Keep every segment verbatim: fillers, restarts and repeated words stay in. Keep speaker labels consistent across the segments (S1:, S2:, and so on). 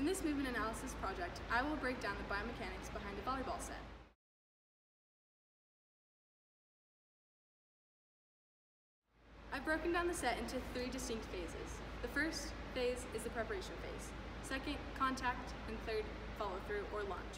S1: In this movement analysis project, I will break down the biomechanics behind a volleyball set. I've broken down the set into three distinct phases. The first phase is the preparation phase, second, contact, and third, follow-through or launch phase.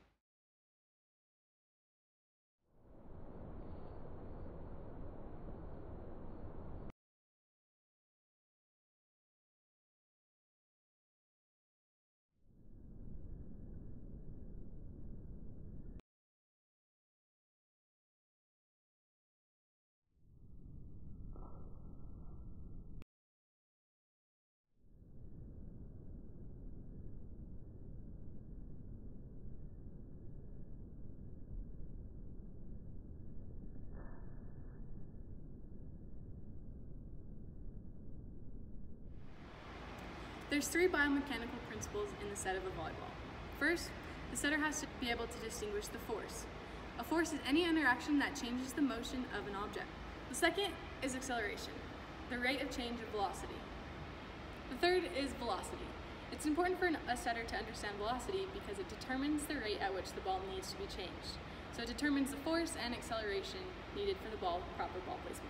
S1: There's three biomechanical principles in the set of a volleyball. First, the setter has to be able to distinguish the force. A force is any interaction that changes the motion of an object. The second is acceleration, the rate of change of velocity. The third is velocity. It's important for a setter to understand velocity because it determines the rate at which the ball needs to be changed. So it determines the force and acceleration needed for the ball proper ball placement.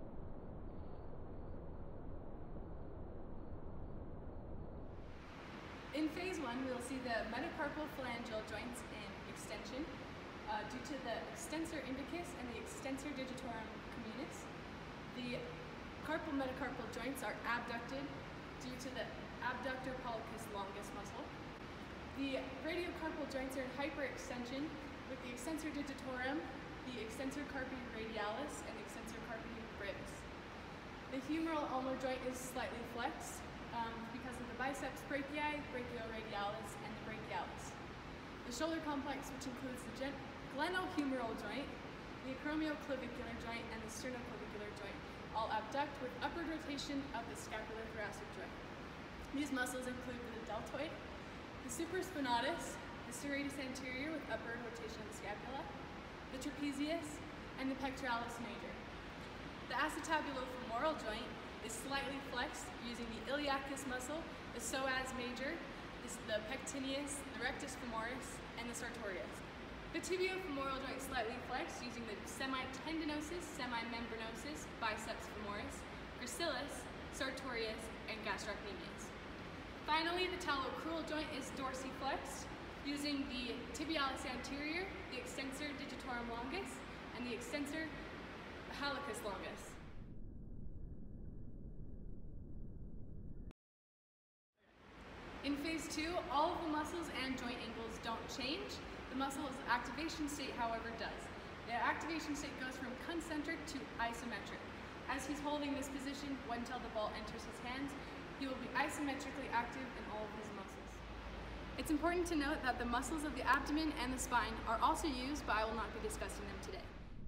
S1: In phase one, we'll see the metacarpal phalangeal joints in extension uh, due to the extensor indicus and the extensor digitorum communis. The carpal metacarpal joints are abducted due to the abductor pollicis longus muscle. The radiocarpal joints are in hyperextension with the extensor digitorum, the extensor carpi radialis, and the extensor carpi brevis. The humeral ulnar joint is slightly flexed Um, because of the biceps brachii, brachioradialis, and the brachialis. The shoulder complex, which includes the glenohumeral joint, the acromioclavicular joint, and the sternoclavicular joint, all abduct with upward rotation of the scapulothoracic joint. These muscles include the deltoid, the supraspinatus, the serratus anterior with upward rotation of the scapula, the trapezius, and the pectoralis major. The acetabulofemoral joint is slightly flexed using the iliacus muscle, the psoas major, the pectineus, the rectus femoris, and the sartorius. The tibiofemoral joint is slightly flexed using the semitendinosus, semimembranosus, biceps femoris, gracilis, sartorius, and gastrocnemius. Finally, the talocrural joint is dorsiflexed using the tibialis anterior, the extensor digitorum longus, and the extensor hallucis longus. In phase two, all of the muscles and joint angles don't change. The muscle's activation state, however, does. The activation state goes from concentric to isometric. As he's holding this position until the ball enters his hands, he will be isometrically active in all of his muscles. It's important to note that the muscles of the abdomen and the spine are also used, but I will not be discussing them today.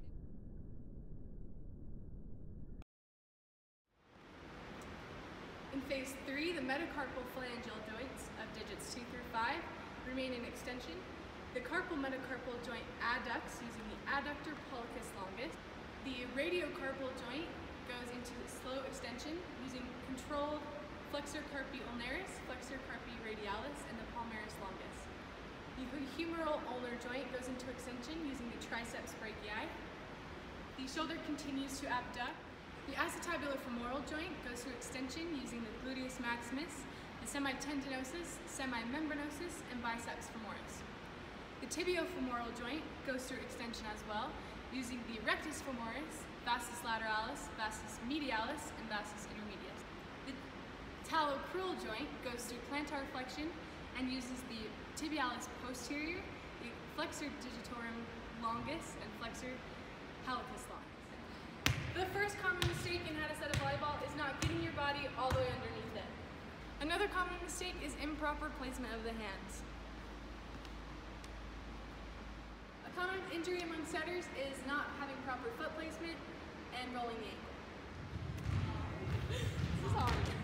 S1: In phase three, the metacarpal phalangeal joints of digits two through five remain in extension. The carpal metacarpal joint adducts using the adductor pollicis longus. The radiocarpal joint goes into slow extension using controlled flexor carpi ulnaris, flexor carpi radialis, and the palmaris longus. The humeral ulnar joint goes into extension using the triceps brachii. The shoulder continues to abduct. The acetabulofemoral joint goes through extension using the gluteus maximus, the semitendinosus, semimembranosus, and biceps femoris. The tibiofemoral joint goes through extension as well, using the rectus femoris, vastus lateralis, vastus medialis, and vastus intermedius. The talocrural joint goes through plantar flexion and uses the tibialis posterior, the flexor digitorum longus, and flexor hallucis longus. The first common mistake in how to set a volleyball is not getting your body all the way underneath it. Another common mistake is improper placement of the hands. A common injury among setters is not having proper foot placement and rolling the ankle. This is hard.